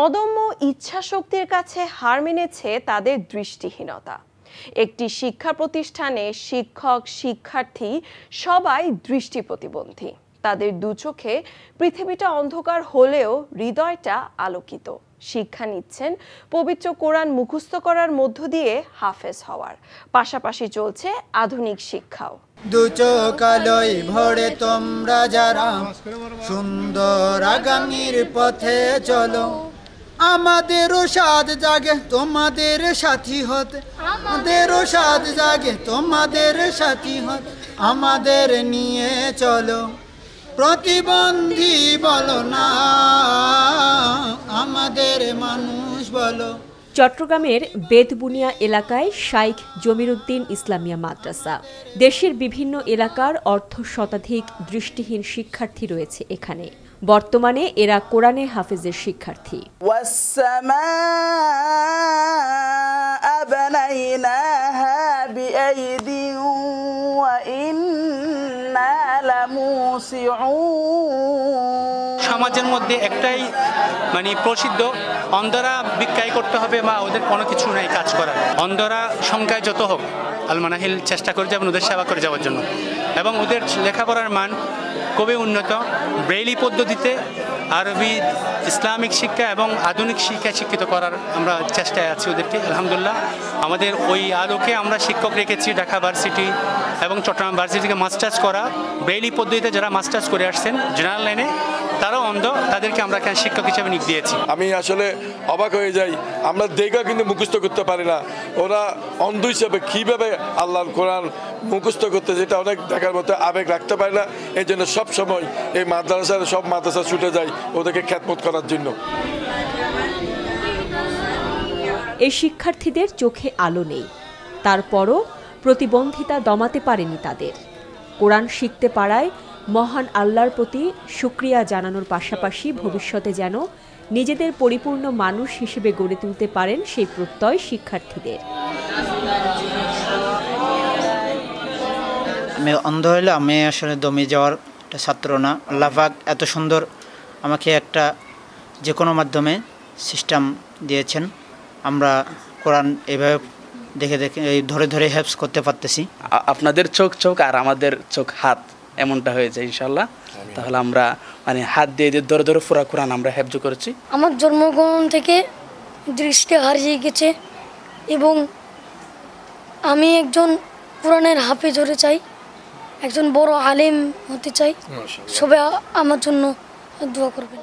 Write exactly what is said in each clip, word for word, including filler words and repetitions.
অদম্য ইচ্ছাশক্তির কাছে হার মেনেছে তাদের দৃষ্টিহীনতা। একটি শিক্ষা প্রতিষ্ঠানে শিক্ষক শিক্ষার্থী সবাই দৃষ্টি প্রতিবন্ধী। তাদের দুচোখে পৃথিবীটা অন্ধকার হলেও হৃদয়টা আলোকিত। শিক্ষা নিচ্ছেন পবিত্র কোরআন মুখস্থ করার মধ্য দিয়ে হাফেজ হওয়ার পাশাপাশি চলছে আধুনিক শিক্ষাও। দুচোখালয় ভরে তোমরা যারা সুন্দর আগামীর পথে চলো, আমাদেরও সাথ জাগে তোমাদের সাথী হতে, আমাদেরও সাথ জাগে তোমাদের সাথী হতে, আমাদের নিয়ে চলো প্রতিবন্ধী বলো না, আমাদের মানুষ বলো। চট্টগ্রামের বেতবুনিয়া এলাকায় শাইখ জমিরুদ্দিন ইসলামিয়া মাদ্রাসা। দেশের বিভিন্ন এলাকার অর্ধ শতাধিক দৃষ্টিহীন শিক্ষার্থী রয়েছে এখানে। বর্তমানে এরা কোরআনে হাফেজের শিক্ষার্থী। সমাজের মধ্যে একটাই মানে প্রসিদ্ধ, অন্ধরা ভিক্ষাই করতে হবে বা ওদের কোনো কিছু নাই কাজ করার। অন্ধরা সংখ্যায় যত হোক আল মানাহিল চেষ্টা করে যাবেন ওদের সেবা করে যাওয়ার জন্য, এবং ওদের লেখাপড়ার মান খুবই উন্নত। ব্রেইলি পদ্ধতিতে আরবি ইসলামিক শিক্ষা এবং আধুনিক শিক্ষা শিক্ষিত করার আমরা চেষ্টায় আছি ওদেরকে। আলহামদুলিল্লাহ আমাদের ওই আলোকে আমরা শিক্ষক রেখেছি ঢাকা ভার্সিটি এবং চট্টগ্রাম ভার্সিটিকে মাস্টার্স করা। ব্রেইলি পদ্ধতিতে যারা মাস্টার্স করে আসছেন জেনারেল লাইনে তারাও অন্ধ, তাদেরকে আমরা শিক্ষক হিসেবে নিয়োগ দিয়েছি। আমি আসলে অবাক হয়ে যাই, আমরা দেখা কিন্তু মুখস্থ করতে পারি না, ওরা অন্ধ হিসেবে কীভাবে আল্লাহর কোরআন মুখস্থ করতে, যেটা অনেক দেখার মতো আবেগ রাখতে পারে না। এই জন্য সবসময় এই মাদ্রাসার সব মাদ্রাসা ছুটে যায় ওদেরকে খ্যাতমত করার জন্য। এই শিক্ষার্থীদের চোখে আলো নেই, তারপরও প্রতিবন্ধিতা দমাতে পারেনি তাদের। কোরআন শিখতে পারায় মহান আল্লাহর প্রতি শুকরিয়া জানানোর পাশাপাশি ভবিষ্যতে যেন নিজেদের পরিপূর্ণ মানুষ হিসেবে গড়ে তুলতে পারেন সেই প্রত্যয় শিক্ষার্থীদের। আমি অন্ধ হলে আমি আসলে দমে যাওয়ার একটা ছাত্র না। আল্লাহ পাক এত সুন্দর আমাকে একটা যে কোনো মাধ্যমে সিস্টেম দিয়েছেন, আমরা কোরআন এভাবে দেখে দেখে ধরে ধরে হেফজ করতে পারতেছি। আপনাদের চোখ চোখ আর আমাদের চোখ হাত এমনটা হয়েছে ইনশাল্লাহ। তাহলে আমরা মানে হাত দিয়ে দিয়ে ধরে ধরে পুরা কোরআন আমরা হেফজ করেছি। আমার জন্মগ্রহণ থেকে দৃষ্টি হারিয়ে গেছে এবং আমি একজন কোরআনের হাফেজ হতে চাই, একজন বড় আলেম হতে চাই। সবাই আমার জন্য দোয়া করবেন।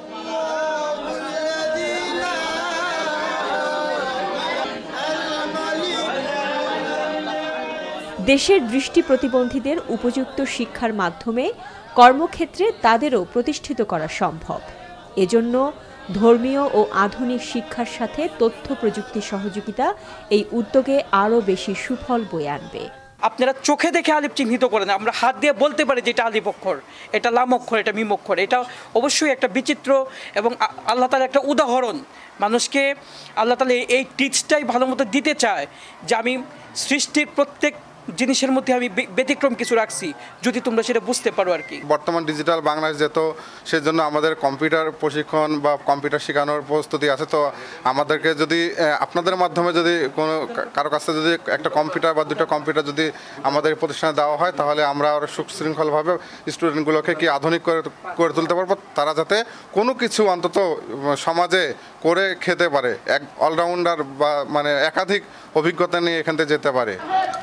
দেশের দৃষ্টি প্রতিবন্ধীদের উপযুক্ত শিক্ষার মাধ্যমে কর্মক্ষেত্রে তাদেরও প্রতিষ্ঠিত করা সম্ভব। এজন্য ধর্মীয় ও আধুনিক শিক্ষার সাথে তথ্য প্রযুক্তি সহযোগিতা এই উদ্যোগে আরও বেশি সুফল বয়ে আনবে। আপনারা চোখে দেখে আলিফ চিহ্নিত করেন, আমরা হাত দিয়ে বলতে পারি যে এটা আলিফ অক্ষর, এটা লাম অক্ষর, এটা মিম অক্ষর। এটা অবশ্যই একটা বিচিত্র এবং আল্লাহ তাআলা একটা উদাহরণ। মানুষকে আল্লাহ তাআলা এই টিচটাই ভালো মতো দিতে চায় যে আমি সৃষ্টির প্রত্যেক জিনিসের মধ্যে আমি ব্যতিক্রম কিছু রাখছি, যদি তোমরা সেটা বুঝতে পারো আর কি। বর্তমান ডিজিটাল বাংলাদেশ যেত, সেজন্য আমাদের কম্পিউটার প্রশিক্ষণ বা কম্পিউটার শেখানোর প্রস্তুতি আছে। তো আমাদেরকে যদি আপনাদের মাধ্যমে যদি কোনো কারো কাছে যদি একটা কম্পিউটার বা দুটো কম্পিউটার যদি আমাদের প্রতিষ্ঠানে দেওয়া হয়, তাহলে আমরা আরও সুশৃঙ্খলভাবে স্টুডেন্টগুলোকে কি আধুনিক করে করে তুলতে পারবো, তারা যাতে কোনো কিছু অন্তত সমাজে করে খেতে পারে, এক অলরাউন্ডার বা মানে একাধিক অভিজ্ঞতা নিয়ে এখান থেকে যেতে পারে।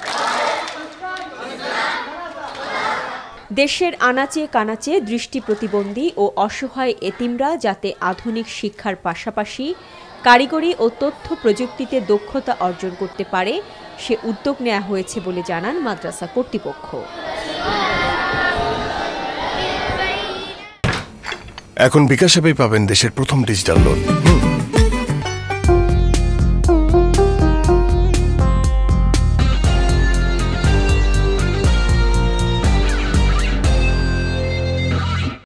দেশের আনাচে কানাচে দৃষ্টি প্রতিবন্ধী ও অসহায় এতিমরা যাতে আধুনিক শিক্ষার পাশাপাশি কারিগরি ও তথ্য প্রযুক্তিতে দক্ষতা অর্জন করতে পারে সে উদ্যোগ নেওয়া হয়েছে বলে জানান মাদ্রাসা কর্তৃপক্ষ। এখন বিকাশ অ্যাপেই পাবেন দেশের প্রথম ডিজিটাল লোন।